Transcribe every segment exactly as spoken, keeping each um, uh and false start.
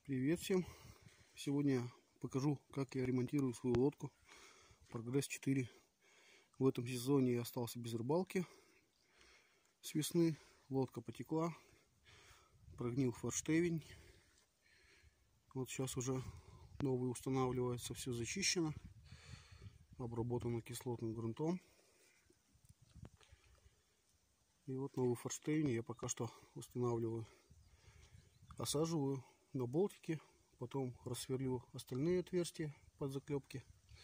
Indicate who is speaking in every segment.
Speaker 1: Привет всем! Сегодня я покажу, как я ремонтирую свою лодку Прогресс четыре. В этом сезоне я остался без рыбалки с весны. Лодка потекла, прогнил форштевень. Вот сейчас уже новый устанавливается, все зачищено, обработано кислотным грунтом. И вот новый форштевень я пока что устанавливаю, осаживаю на болтики, потом рассверлю остальные отверстия под заклепки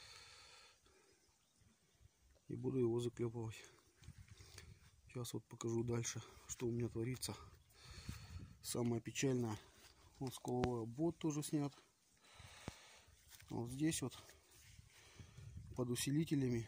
Speaker 1: и буду его заклепывать. Сейчас вот покажу дальше, что у меня творится. Самое печальное, вот сколовой обвод тоже снят. Вот здесь вот под усилителями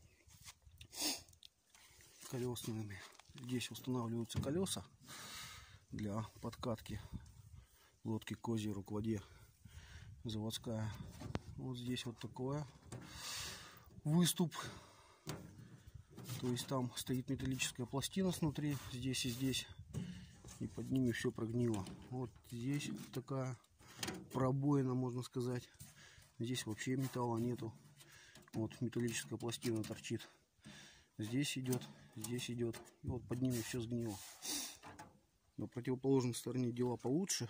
Speaker 1: колесными здесь устанавливаются колеса для подкатки лодки к озеру, к воде, заводская. Вот здесь вот такое выступ, то есть там стоит металлическая пластина снутри, здесь и здесь, и под ними все прогнило. Вот здесь такая пробоина, можно сказать. Здесь вообще металла нету, вот металлическая пластина торчит. Здесь идет, здесь идет, и вот под ними все сгнило. На противоположной стороне дела получше.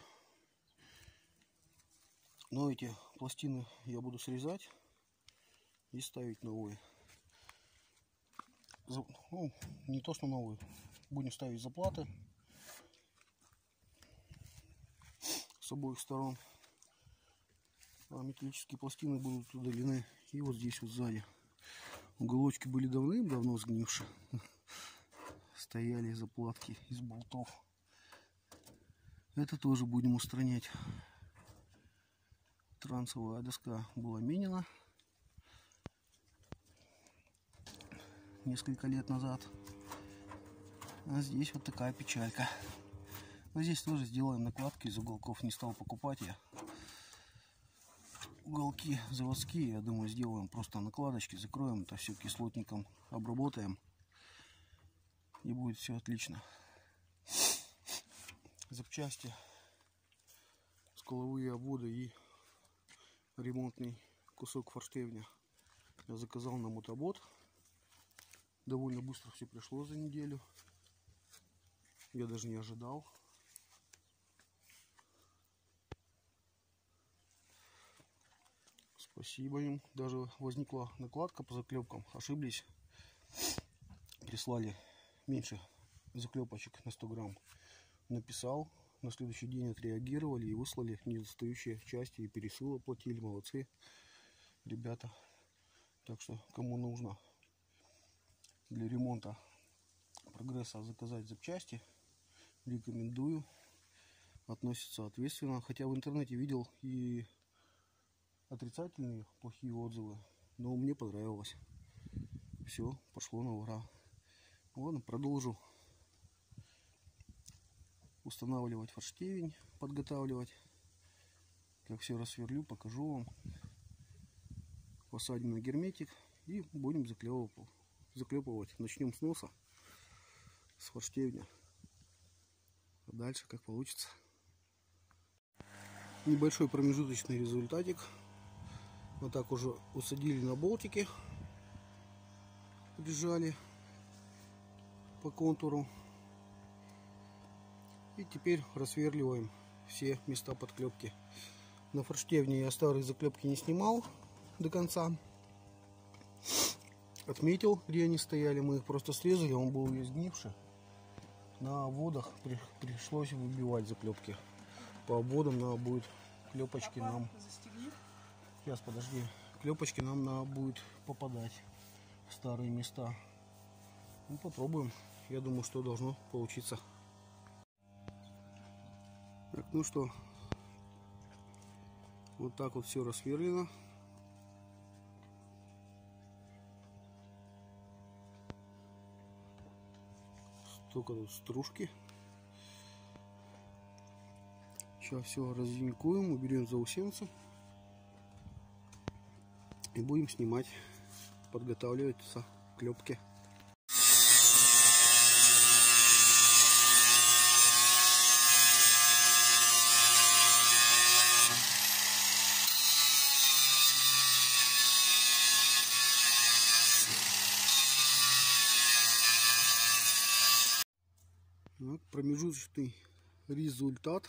Speaker 1: Но эти пластины я буду срезать и ставить новые. Ну, не то что новые. Будем ставить заплаты с обоих сторон. А металлические пластины будут удалены. И вот здесь вот сзади. Уголочки были давным-давно сгнившие. Стояли заплатки из болтов. Это тоже будем устранять. Трансовая доска была менена несколько лет назад. А здесь вот такая печалька. Но здесь тоже сделаем накладки из уголков. Не стал покупать я. Уголки заводские, я думаю, сделаем просто накладочки. Закроем это все кислотником, обработаем. И будет все отлично. Запчасти, сколовые обводы и ремонтный кусок форштевня я заказал на мотобот. Довольно быстро все пришло за неделю. Я даже не ожидал. Спасибо им. Даже возникла накладка по заклепкам. Ошиблись. Прислали меньше заклепочек на сто грамм. Написал. На следующий день отреагировали и выслали недостающие части, и пересылы оплатили. Молодцы ребята. Так что кому нужно для ремонта Прогресса заказать запчасти, рекомендую. Относятся ответственно. Хотя в интернете видел и отрицательные плохие отзывы, но мне понравилось. Все пошло на ура. Ладно, продолжу устанавливать форштевень, подготавливать. Как все рассверлю, покажу вам. Посадим на герметик и будем заклепывать. заклепывать. Начнем с носа, с форштевня. А дальше как получится. Небольшой промежуточный результатик. Вот так уже усадили на болтики. Прижали по контуру. И теперь рассверливаем все места подклепки. На форштевне я старые заклепки не снимал до конца. Отметил, где они стояли. Мы их просто срезали, он был весь сгнивший. На обводах при, пришлось выбивать заклепки. По обводам надо будет клепочки нам... Сейчас, подожди. Клепочки нам надо будет попадать в старые места. Ну, попробуем. Я думаю, что должно получиться. Так, ну что, вот так вот все рассверлено. Столько тут стружки. Сейчас все разъединкуем, уберем заусенцы и будем снимать, подготавливаться к клепке. промежуточный результат.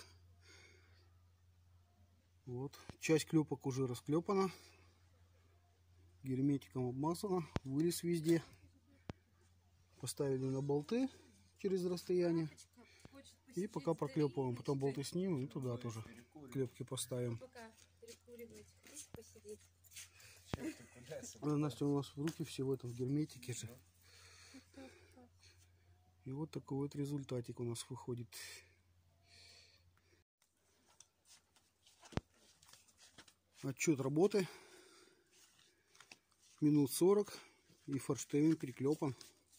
Speaker 1: Вот. Часть клепок уже расклепана. Герметиком обмазана. Вылез везде. Поставили на болты через расстояние. И пока проклепываем. Потом болты снимем и туда тоже клепки поставим. А Настя у нас в руки все в этом в герметике же. И вот такой вот результатик у нас выходит. Отчет работы. Минут сорок. И форштевень приклепан.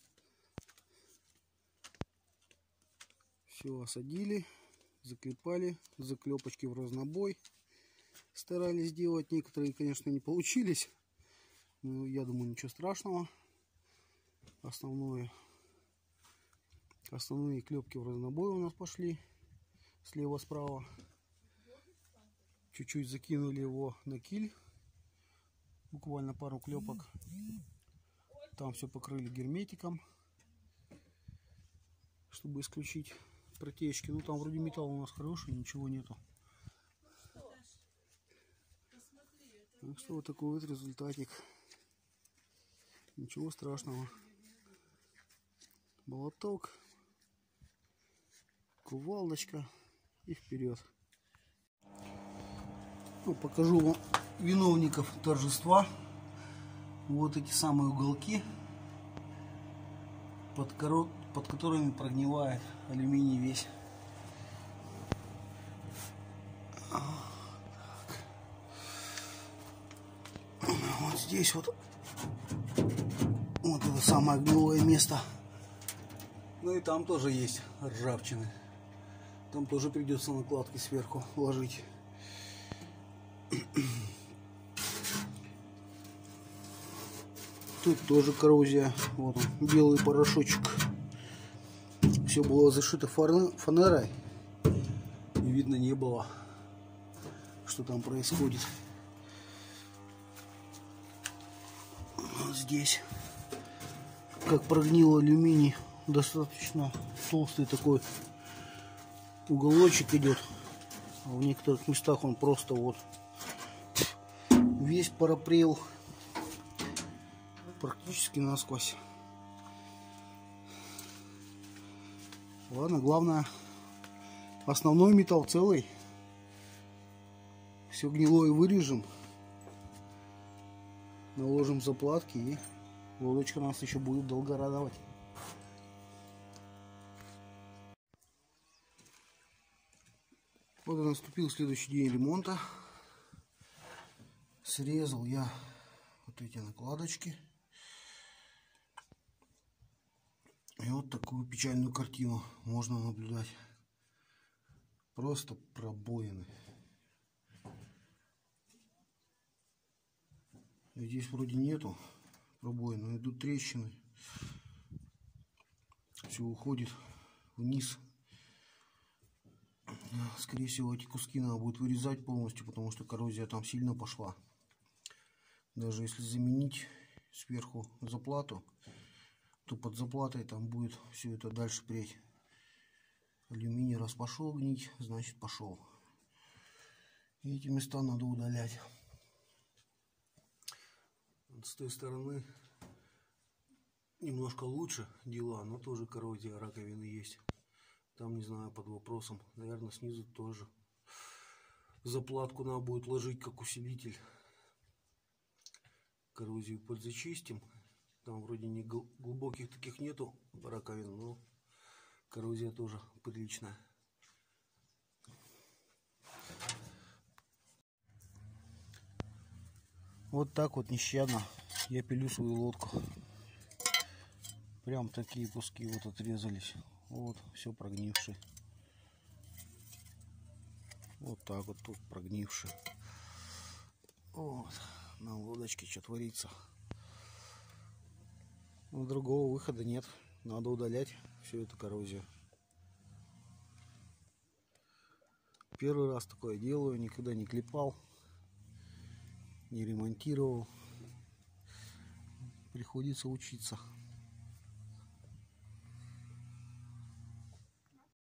Speaker 1: Все осадили. Заклепали. Заклепочки в разнобой. Старались сделать. Некоторые, конечно, не получились. Но я думаю, ничего страшного. Основное... Основные клепки в разнобой у нас пошли. Слева-справа. Чуть-чуть закинули его на киль. Буквально пару клепок. Там все покрыли герметиком, чтобы исключить протечки. Ну там вроде металл у нас хороший, ничего нету. Так что вот такой вот результатик. Ничего страшного. Молоток, кувалдочка и вперед. Ну, покажу вам виновников торжества. Вот эти самые уголки, под, коро... под которыми прогнивает алюминий весь. Вот здесь вот, вот это самое гнилое место. Ну и там тоже есть ржавчины. Там тоже придется накладки сверху ложить. Тут тоже коррозия. Вот он, белый порошочек. Все было зашито фанерой. И видно не было, что там происходит. Вот здесь, как прогнил алюминий, достаточно толстый такой уголочек идет. А в некоторых местах он просто вот весь пропрел. Практически насквозь. Ладно, главное, основной металл целый. Все гнилое вырежем. Наложим заплатки, и лодочка нас еще будет долго радовать. Вот и наступил следующий день ремонта. Срезал я вот эти накладочки. И вот такую печальную картину можно наблюдать. Просто пробоины. Здесь вроде нету пробоин, но идут трещины. Все уходит вниз. Скорее всего, эти куски надо будет вырезать полностью, потому что коррозия там сильно пошла. Даже если заменить сверху заплату, то под заплатой там будет все это дальше преть. Алюминий раз пошел гнить, значит пошел. И эти места надо удалять. Вот с той стороны немножко лучше дела, но тоже коррозия раковины есть. Там, не знаю, под вопросом. Наверное, снизу тоже заплатку надо будет ложить как усилитель. Коррозию подзачистим. Там вроде не глубоких таких нету раковин, но коррозия тоже приличная. Вот так вот нещадно я пилю свою лодку. Прям такие куски вот отрезались. Вот, все прогнившие. Вот так вот тут прогнившие. Вот, на лодочке что творится. Но другого выхода нет. Надо удалять всю эту коррозию. Первый раз такое делаю, никогда не клепал, не ремонтировал. Приходится учиться.